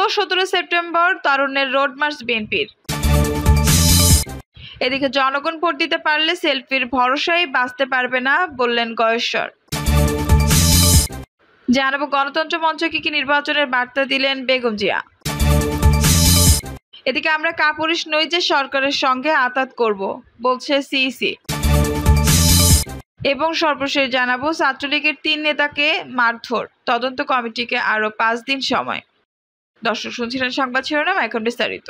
16-17 September তারুণ্যের road March বিএনপির। এদিকে জনগণ ভোট দিতে পারলে সেলফির ভরসায় বাঁচতে পারবে না বললেন গয়েশ্বর। জানাবো গণতন্ত্র মঞ্চকে কি নির্বাচনের বার্তা দিলেন বেগম জিয়া। এদিকে আমরা কাপুরুষ নই যে সরকারের সঙ্গে আতাত করব বলছে সিইসি। এবং সর্বশেষ জানাবো ছাত্রলীগের 3 নেতাকে মারধর, তদন্ত কমিটিকে আরো 5 দিন সময়। দর্শক শুনছিলেন সংবাদ শিরোনাম, এখন বিস্তারিত।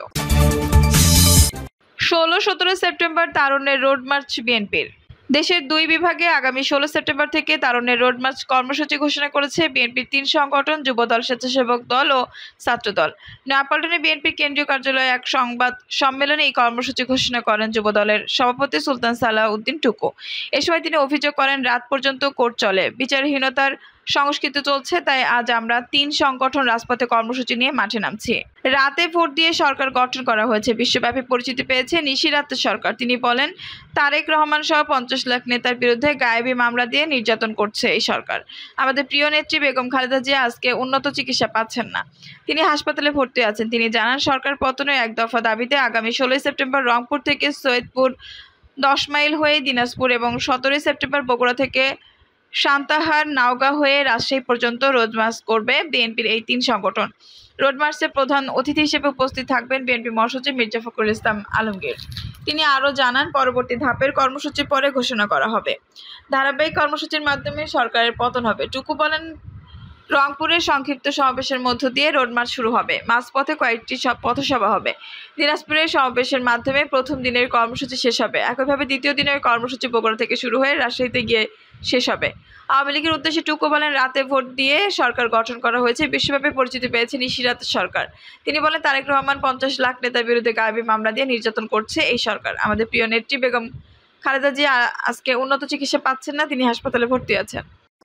16-17 সেপ্টেম্বর তারুণ্যের রোড মার্চ বিএনপির। দেশের 2 বিভাগে আগামী 16 সেপ্টেম্বর থেকে তারুণ্যের রোড মার্চ কর্মসূচি ঘোষণা করেছে বিএনপির 3 সংগঠন, যুবদল, স্বেচ্ছাসেবক দল ও ছাত্রদল। নয়াপল্টনে বিএনপির কেন্দ্রীয় কার্যালয়ে এক সংবাদ সম্মেলনে এই কর্মসূচি ঘোষণা করেন যুবদলের সভাপতি সুলতান সালাহ উদ্দিন টুকু। এ সময় তিনি অভিযোগ করেন, রাত পর্যন্ত কোর্ট চলে, বিচারহীনতার সংস্কৃতি চলছে, তাই আজ আমরা 3 সংগঠন রাজপথে কর্মসূচি নিয়ে মাঠে নামছি। রাতে ভোট দিয়ে সরকার গঠন করা হয়েছে, বিশ্বব্যাপী পরিচিতি পেয়েছে নিশিরাত সরকার। তিনি বলেন, তারেক রহমান সহ 50 লাখ নেতার বিরুদ্ধে গায়েবী মামলা দিয়ে নির্যাতন করছে এই সরকার। আমাদের প্রিয় নেত্রী বেগম খালেদা জিয়া আজকে উন্নত চিকিৎসা পাচ্ছেন না, তিনি হাসপাতালে ভর্তি আছেন। তিনি জানান, সরকার পতনের 1 দফা দাবিতে আগামী 16 সেপ্টেম্বর রংপুর থেকে সৈয়দপুর 10 মাইল হয়ে দিনাজপুর এবং 17 সেপ্টেম্বর বগুড়া থেকে সান্তাহার নাওগাঁ হয়ে রাজশাহী পর্যন্ত রোড মার্চ করবে বিএনপির এই 3 সংগঠন। রোড মার্চে প্রধান অতিথি হিসেবে উপস্থিত থাকবেন বিএনপি মহাসচিব মির্জা ফখরুল ইসলাম আলমগীর। তিনি আরও জানান, পরবর্তী ধাপের কর্মসূচি পরে ঘোষণা করা হবে। ধারাবাহিক কর্মসূচির মাধ্যমে সরকারের পতন হবে। টুকু বলেন, রংপুরের সংক্ষিপ্ত সমাবেশের মধ্য দিয়ে রোড মার্চ শুরু হবে। মাঝপথে কয়েকটি পথসভা হবে। দিনাজপুরের সমাবেশের মাধ্যমে প্রথম দিনের কর্মসূচি শেষ হবে। একইভাবে দ্বিতীয় দিনের কর্মসূচি বগুড়া থেকে শুরু হয়ে রাজশাহীতে গিয়ে শেষ হবে। আওয়ামী লীগের উদ্দেশ্যে টুকু বলেন, রাতে ভোট দিয়ে সরকার গঠন করা হয়েছে, বিশ্বব্যাপী পরিচিতি পেয়েছে নিশিরাত সরকার। তিনি বলেন, তারেক রহমান 50 লাখ নেতার বিরুদ্ধে গায়েবী মামলা দিয়ে নির্যাতন করছে এই সরকার। আমাদের প্রিয় নেত্রী বেগম খালেদা জিয়া আজকে উন্নত চিকিৎসা পাচ্ছেন না, তিনি হাসপাতালে ভর্তি আছেন।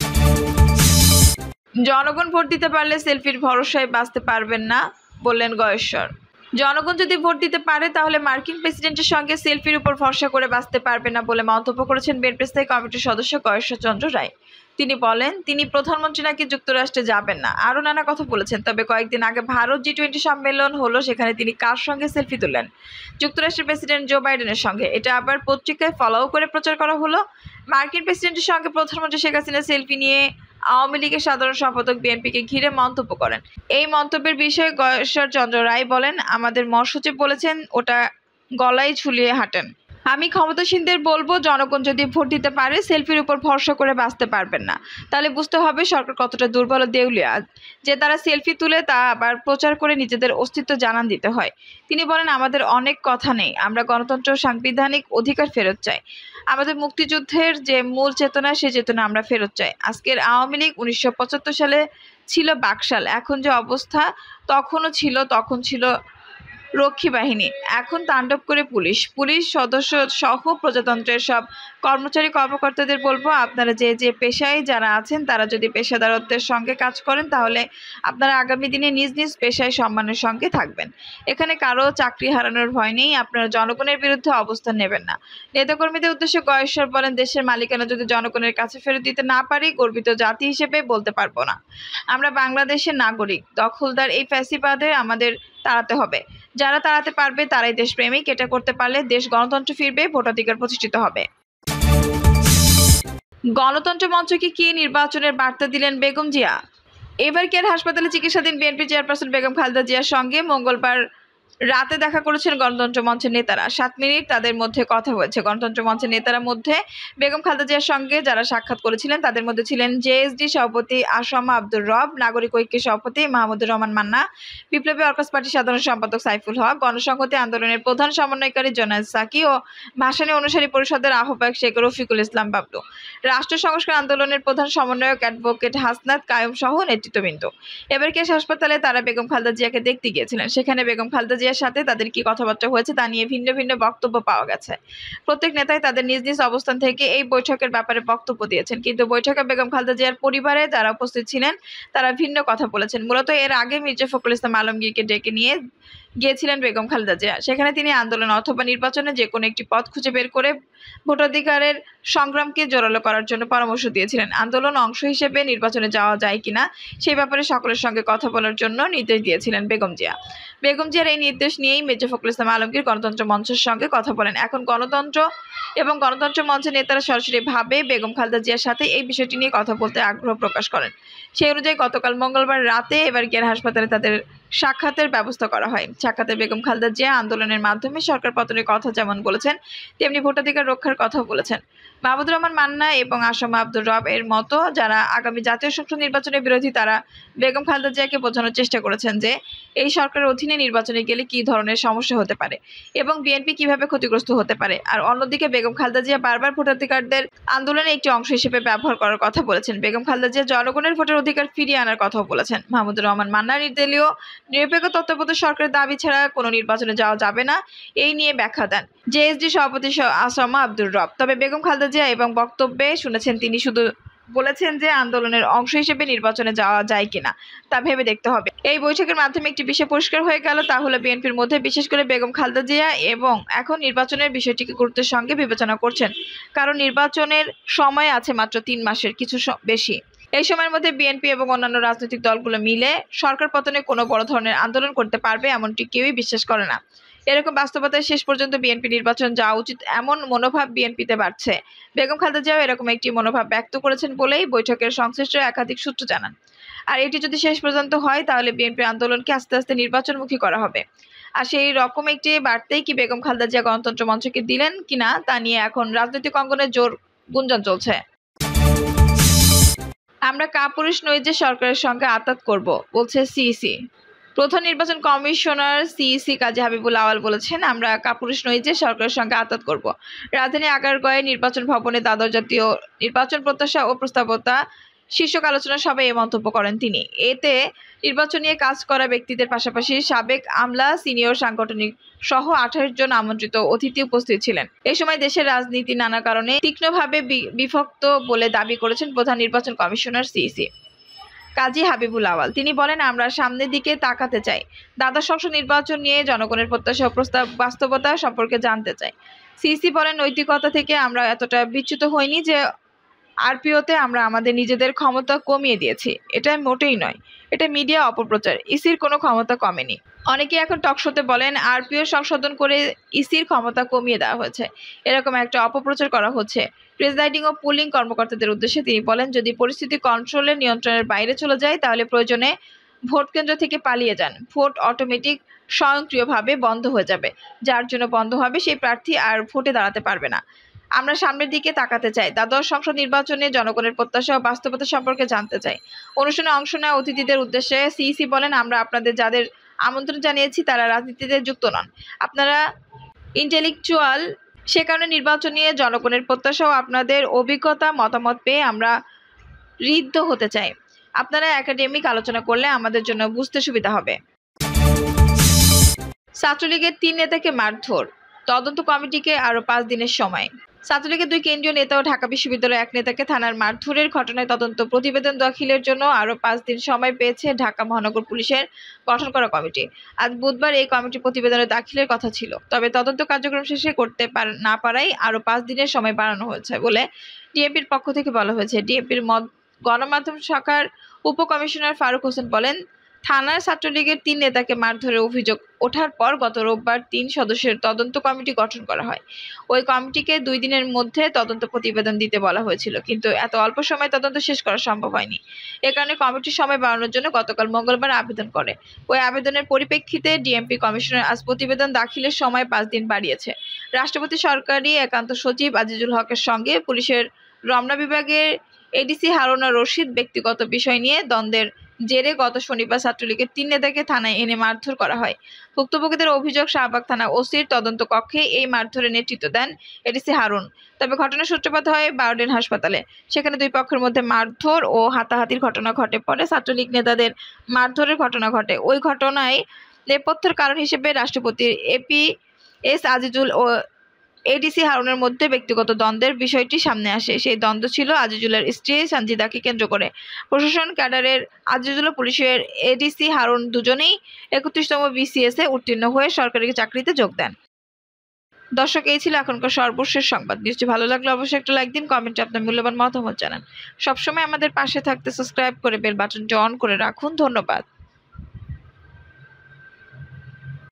জনগণ ভোট দিতে পারলে সেলফির ভরসায় বাঁচতে পারবেন না বললেন গয়েশ্বর। জনগণ যদি ভোট দিতে পারে তাহলে মার্কিন প্রেসিডেন্টের সঙ্গে সেলফির উপর ভরসা করে বাঁচতে পারবে না বলে মন্তব্য করেছেন বিএনপি স্থায়ী কমিটির সদস্য গয়েশ্বর চন্দ্র রায়। তিনি বলেন, তিনি প্রধানমন্ত্রী নাকি যুক্তরাষ্ট্রে যাবেন না, আরও নানা কথা বলেছেন। তবে কয়েকদিন আগে ভারত G20 সম্মেলন হলো, সেখানে তিনি কার সঙ্গে সেলফি তুললেন? যুক্তরাষ্ট্রের প্রেসিডেন্ট জো বাইডেনের সঙ্গে। এটা আবার পত্রিকায় ফলো করে প্রচার করা হলো। মার্কিন প্রেসিডেন্টের সঙ্গে প্রধানমন্ত্রী শেখ হাসিনা সেলফি নিয়ে আওয়ামী লীগের সাধারণ সম্পাদক বিএনপিকে ঘিরে মন্তব্য করেন। এই মন্তব্যের বিষয়ে গয়েশ্বর চন্দ্র রায় বলেন, আমাদের মহাসচিব বলেছেন ওটা গলায় ঝুলিয়ে হাঁটেন। আমি ক্ষমতাসীনদের বলবো, জনগণ যদি ভোট দিতে পারে সেলফির উপর ভরসা করে বাঁচতে পারবেন না, তাহলে বুঝতে হবে সরকার কতটা দুর্বল ও দেউলিয়া যে তারা সেলফি তুলে তা আবার প্রচার করে নিজেদের অস্তিত্ব জানান দিতে হয়। তিনি বলেন, আমাদের অনেক কথা নেই, আমরা গণতন্ত্র সাংবিধানিক অধিকার ফেরত চাই। আমাদের মুক্তিযুদ্ধের যে মূল চেতনা, সে চেতনা আমরা ফেরত চাই। আজকের আওয়ামী লীগ 1975 সালে ছিল বাকশাল, এখন যে অবস্থা তখন ছিল রক্ষী বাহিনী, এখন তাণ্ডব করে পুলিশ সদস্য সহ প্রজাতন্ত্রের সব কর্মচারী কর্মকর্তাদের বলবো, আপনারা যে পেশায় যারা আছেন তারা যদি পেশাদারত্বের সঙ্গে কাজ করেন তাহলে আপনারা আগামী দিনে নিজ নিজ পেশায় সম্মানের সঙ্গে থাকবেন। এখানে কারো চাকরি হারানোর ভয় নেই, আপনারা জনগণের বিরুদ্ধে অবস্থান নেবেন না। নেতাকর্মীদের উদ্দেশ্যে গয়েশ্বর বলেন, দেশের মালিকানা যদি জনগণের কাছে ফেরত দিতে না পারি, গর্বিত জাতি হিসেবে বলতে পারবো না। আমরা বাংলাদেশের নাগরিক, দখলদার এই ফ্যাসিবাদের আমাদের তাড়াতে হবে। যারা তাড়াতে পারবে তারাই দেশপ্রেমিক। এটা করতে পারলে দেশ গণতন্ত্র ফিরবে, ভোটাধিকার প্রতিষ্ঠিত হবে। গণতন্ত্র মঞ্চকে কি নির্বাচনের বার্তা দিলেন বেগম জিয়া। এবার কেয়ার হাসপাতালে চিকিৎসাধীন বিএনপি চেয়ারপারসন বেগম খালেদা জিয়ার সঙ্গে মঙ্গলবার রাতে দেখা করেছেন গণতন্ত্র মঞ্চের নেতারা। 7 মিনিট তাদের মধ্যে কথা হয়েছে। গণতন্ত্র মঞ্চের নেতারা মধ্যে বেগম খালেদা জিয়ার সঙ্গে যারা সাক্ষাৎ করেছিলেন তাদের মধ্যে ছিলেন জেএসডি সভাপতি আসামা আব্দুর রব, নাগরিক ঐক্যের সভাপতি মাহমুদুর রহমান মান্না, বিপ্লবী অর্কাস পার্টির সাধারণ সম্পাদক সাইফুল হক, গণসংহতি আন্দোলনের প্রধান সমন্বয়কারী জোনায়েদ সাকি ও ভাসানী অনুসারী পরিষদের আহ্বায়ক শেখ রফিকুল ইসলাম বাবলু, রাষ্ট্র সংস্কার আন্দোলনের প্রধান সমন্বয়ক অ্যাডভোকেট হাসনাত কায়ুম সহ নেতৃত্ববৃন্দ। এবার কেস হাসপাতালে তারা বেগম খালেদা জিয়াকে দেখতে গিয়েছিলেন। সেখানে বেগম খালেদা জিয়ার সাথে তাদের কি কথাবার্তা হয়েছে তা নিয়ে ভিন্ন ভিন্ন বক্তব্য পাওয়া গেছে। প্রত্যেক নেতাই তাদের নিজ নিজ অবস্থান থেকে এই বৈঠকের ব্যাপারে বক্তব্য দিয়েছেন, কিন্তু বৈঠকে বেগম খালেদা জিয়ার পরিবারে যারা উপস্থিত ছিলেন তারা ভিন্ন কথা বলেছেন। মূলত এর আগে মির্জা ফখরুল ইসলাম আলমগীরকে ডেকে নিয়ে গিয়েছিলেন বেগম খালেদা জিয়া। সেখানে তিনি আন্দোলন অথবা নির্বাচনে যে কোনো একটি পথ খুঁজে বের করে ভোটাধিকারের সংগ্রামকে জোরালো করার জন্য পরামর্শ দিয়েছিলেন। আন্দোলন অংশ হিসেবে নির্বাচনে যাওয়া যায় কিনা সেই ব্যাপারে সকলের সঙ্গে কথা বলার জন্য নির্দেশ দিয়েছিলেন বেগম জিয়া। বেগম জিয়ার এই নির্দেশ নিয়েই মির্জা ফখরুল ইসলাম আলমগীর গণতন্ত্র মঞ্চের সঙ্গে কথা বলেন। এখন গণতন্ত্র এবং গণতন্ত্র মঞ্চের নেতারা সরাসরি ভাবে বেগম খালেদা জিয়ার সাথে এই বিষয়টি নিয়ে কথা বলতে আগ্রহ প্রকাশ করেন। সেই অনুযায়ী গতকাল মঙ্গলবার রাতে এবার কেয়ার হাসপাতালে তাদের সাক্ষাতের ব্যবস্থা করা হয়। সাক্ষাতে বেগম খালেদা জিয়া আন্দোলনের মাধ্যমে সরকার পতনের কথা যেমন বলেছেন, তেমনি ভোটাধিকার রক্ষার কথাও বলেছেন। মাহমুদুর রহমান মান্না এবং আসামা আব্দুর রব এর মতো যারা আগামী জাতীয় সংসদ নির্বাচনের বিরোধী, তারা বেগম খালেদা জিয়াকে বোঝানোর চেষ্টা করেছেন যে এই সরকারের অধীনে নির্বাচনে গেলে কী ধরনের সমস্যা হতে পারে এবং বিএনপি কিভাবে ক্ষতিগ্রস্ত হতে পারে। আর অন্যদিকে বেগম খালেদা জিয়া বারবার ভোটাধিকারদের আন্দোলনের একটি অংশ হিসেবে ব্যবহার করার কথা বলেছেন। বেগম খালেদা জিয়া জনগণের ভোটের অধিকার ফিরিয়ে আনার কথাও বলেছেন। মাহমুদুর রহমান মান্না নির্দলীয় নিরপেক্ষ তত্ত্বাবধায়ক সরকারের দাবি ছাড়া কোনো নির্বাচনে যাওয়া যাবে না, এই নিয়ে ব্যাখ্যা দেন জেএসডি সভাপতি আসামা আব্দুর রব। তবে বেগম খালেদা জিয়া এবং বক্তব্যে শুনেছেন তিনি শুধু বলেছেন যে আন্দোলনের অংশ হিসেবে নির্বাচনে যাওয়া যায় কিনা তা ভেবে দেখতে হবে। এই বৈঠকের মাধ্যমে একটি বিষয় পরিষ্কার হয়ে গেল, তা হলো বিএনপির মধ্যে বিশেষ করে বেগম খালেদা জিয়া এবং এখন নির্বাচনের বিষয়টিকে গুরুত্বের সঙ্গে বিবেচনা করছেন, কারণ নির্বাচনের সময় আছে মাত্র 3 মাসের কিছু বেশি। এই সময়ের মধ্যে বিএনপি এবং অন্যান্য রাজনৈতিক দলগুলো মিলে সরকার পতনে কোনো বড় ধরনের আন্দোলন করতে পারবে এমনটি কেউই বিশ্বাস করে না। এরকম বাস্তবতায় শেষ পর্যন্ত বিএনপি নির্বাচন যাওয়া উচিত এমন মনোভাব বিএনপিতে বাড়ছে। বেগম খালেদা জিয়াও এরকম একটি মনোভাব ব্যক্ত করেছেন বলেই বৈঠকের সংশ্লিষ্ট একাধিক সূত্র জানান। আর এটি যদি শেষ পর্যন্ত হয় তাহলে বিএনপির আন্দোলনকে আস্তে আস্তে নির্বাচনমুখী করা হবে। আর সেই রকম একটি বার্তাই কি বেগম খালেদা জিয়া গণতন্ত্র মঞ্চকে দিলেন কিনা তা নিয়ে এখন রাজনৈতিক অঙ্গনে জোর গুঞ্জন চলছে। আমরা কাপুরুষ নই যে সরকারের সঙ্গে আতাত করব, বলছে সিইসি। প্রধান নির্বাচন কমিশনার সিইসি কাজী হাবিবুল আওয়াল বলেছেন, আমরা কাপুরুষ নই যে সরকারের সঙ্গে আতাত করব। রাজধানী আগারগাঁওয়ে নির্বাচন ভবনে দ্বাদশ জাতীয় নির্বাচন প্রত্যাশা ও প্রস্তাবতা শীর্ষক আলোচনা সভায় এই মন্তব্য করেন তিনি। এতে নির্বাচন নিয়ে কাজ করা ব্যক্তিদের পাশাপাশি সাবেক আমলা, সিনিয়র সাংগঠনিক সহ 28 জন আমন্ত্রিত অতিথি উপস্থিত ছিলেন। এই সময় দেশের রাজনীতি নানা কারণে তীক্ষ্ণভাবে বিভক্ত বলে দাবি করেছেন প্রধান নির্বাচন কমিশনার সিইসি কাজী হাবিবুল আওয়াল। তিনি বলেন, আমরা সামনের দিকে তাকাতে চাই, দ্বাদশ সংসদ নির্বাচন নিয়ে জনগণের প্রত্যাশা ও বাস্তবতা সম্পর্কে জানতে চাই। সিইসি বলেন, নৈতিকতা থেকে আমরা এতটা বিচ্যুত হইনি যে আরপিওতে আমরা আমাদের নিজেদের ক্ষমতা কমিয়ে দিয়েছি, এটা মোটেই নয়। এটা মিডিয়া অপপ্রচার, ইসির কোনো ক্ষমতা কমেনি। অনেকে এখন টকশোতে বলেন আরপিও সংশোধন করে ইসির ক্ষমতা কমিয়ে দেওয়া হয়েছে, এরকম একটা অপপ্রচার করা হচ্ছে প্রেসাইডিং ও পুলিং কর্মকর্তাদের উদ্দেশ্যে। তিনি বলেন, যদি পরিস্থিতি কন্ট্রোলের নিয়ন্ত্রণের বাইরে চলে যায় তাহলে প্রয়োজনে ভোট কেন্দ্র থেকে পালিয়ে যান, ভোট অটোমেটিক স্বয়ংক্রিয়ভাবে বন্ধ হয়ে যাবে, যার জন্য বন্ধ হবে সেই প্রার্থী আর ভোটে দাঁড়াতে পারবে না। আমরা সামনের দিকে তাকাতে চাই, দ্বাদশ সংসদ নির্বাচনে জনগণের প্রত্যাশা ও বাস্তবতা সম্পর্কে জানতে চাই। অনুষ্ঠানে অংশ নেওয়া অতিথিদের উদ্দেশ্যে সিইসি বলেন, আমরা আপনাদের যাদের আমন্ত্রণ জানিয়েছি তারা রাজনীতিতে যুক্ত নন, আপনারা ইন্টেলেকচুয়াল, সে কারণে নির্বাচন নিয়ে জনগণের প্রত্যাশা ও আপনাদের অভিজ্ঞতা মতামত পেয়ে আমরা ঋদ্ধ হতে চাই। আপনারা একাডেমিক আলোচনা করলে আমাদের জন্য বুঝতে সুবিধা হবে। ছাত্রলীগের 3 নেতাকে মারধর, তদন্ত কমিটিকে আরও 5 দিনের সময়। ছাত্রলীগের 2 কেন্দ্রীয় নেতা ও ঢাকা বিশ্ববিদ্যালয়ের 1 নেতাকে থানার মারধরের ঘটনায় তদন্ত প্রতিবেদন দাখিলের জন্য আরও 5 দিন সময় পেয়েছে ঢাকা মহানগর পুলিশের গঠন করা কমিটি। আজ বুধবার এই কমিটি প্রতিবেদনের দাখিলের কথা ছিল, তবে তদন্ত কার্যক্রম শেষে করতে না পারায় আরও 5 দিনের সময় বাড়ানো হয়েছে বলে ডিএমপির পক্ষ থেকে বলা হয়েছে। ডিএমপির গণমাধ্যম শাখার উপকমিশনার ফারুক হোসেন বলেন, থানার ছাত্রলীগের 3 নেতাকে মারধরের অভিযোগ ওঠার পর গত রোববার 3 সদস্যের তদন্ত কমিটি গঠন করা হয়। ওই কমিটিকে 2 দিনের মধ্যে তদন্ত প্রতিবেদন দিতে বলা হয়েছিল, কিন্তু এত অল্প সময় তদন্ত শেষ করা সম্ভব হয়নি। এ কারণে কমিটির সময় বাড়ানোর জন্য গতকাল মঙ্গলবার আবেদন করে। ওই আবেদনের পরিপ্রেক্ষিতে ডিএমপি কমিশনার আজ প্রতিবেদন দাখিলের সময় 5 দিন বাড়িয়েছে। রাষ্ট্রপতি সরকারি একান্ত সচিব আজিজুল হকের সঙ্গে পুলিশের রমনা বিভাগের এডিসি হারুনা রশিদ ব্যক্তিগত বিষয় নিয়ে দ্বন্দ্বের জেরে গত শনিবার ছাত্রলীগের 3 নেতাকে থানায় এনে মারধর করা হয়। ভুক্তভোগীদের অভিযোগ, শাহবাগ থানা ওসির তদন্ত কক্ষে এই মারধরের নেতৃত্ব দেন এডিসি হারুন। তবে ঘটনার সূত্রপাত হয় বারডেন হাসপাতালে। সেখানে 2 পক্ষের মধ্যে মারধর ও হাতাহাতির ঘটনা ঘটে, পরে ছাত্রলীগ নেতাদের মারধরের ঘটনা ঘটে। ওই ঘটনায় নেপথ্যের কারণ হিসেবে রাষ্ট্রপতির এপিএস আজিজুল ও এডিসি হারুনের মধ্যে ব্যক্তিগত দ্বন্দ্বের বিষয়টি সামনে আসে। সেই দ্বন্দ্ব ছিল আজিজুলের স্ত্রী সানজিদাকে কেন্দ্র করে। প্রশাসন ক্যাডারের আজিজুল ও পুলিশের এডিসি হারুন দুজনেই ৩১তম বিসিএস এ উত্তীর্ণ হয়ে সরকারি চাকরিতে যোগ দেন। দর্শক, এই ছিল এখনকার সর্বশেষ সংবাদ। নিউজটি ভালো লাগলে অবশ্যই একটা লাইক দিন, কমেন্টে আপনার মূল্যবান মতামত জানান। সবসময় আমাদের পাশে থাকতে সাবস্ক্রাইব করে বেল বাটনটি অন করে রাখুন। ধন্যবাদ।